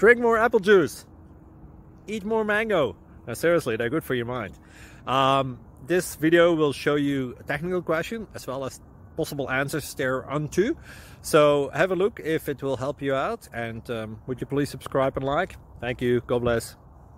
Drink more apple juice. Eat more mango. Now, seriously, they're good for your mind. This video will show you a technical question as well as possible answers thereunto. So have a look if it will help you out, and would you please subscribe and like? Thank you. God bless.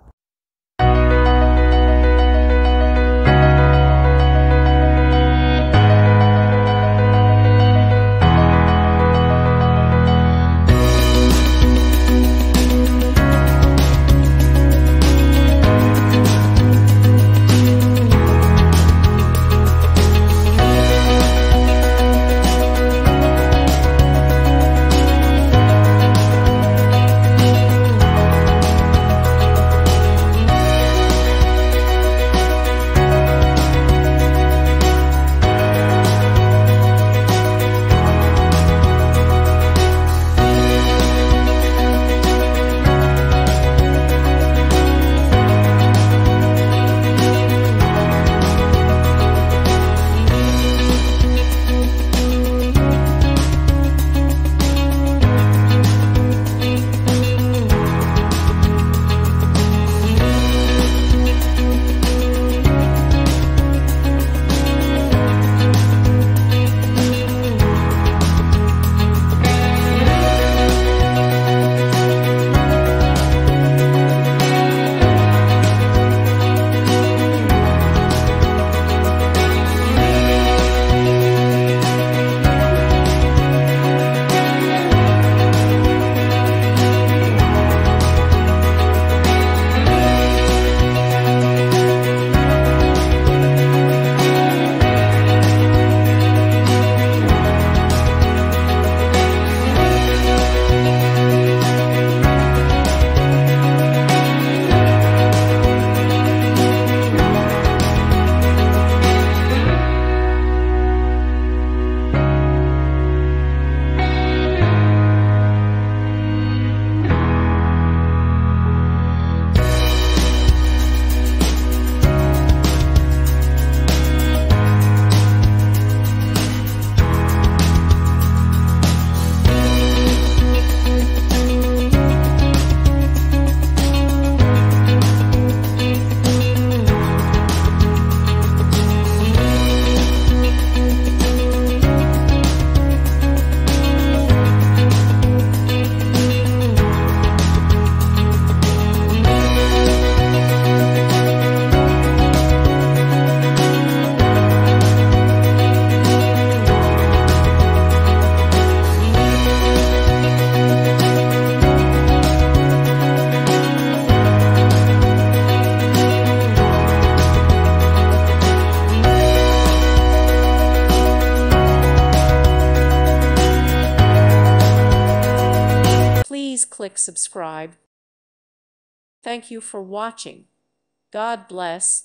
Please click subscribe. Thank you for watching. God bless.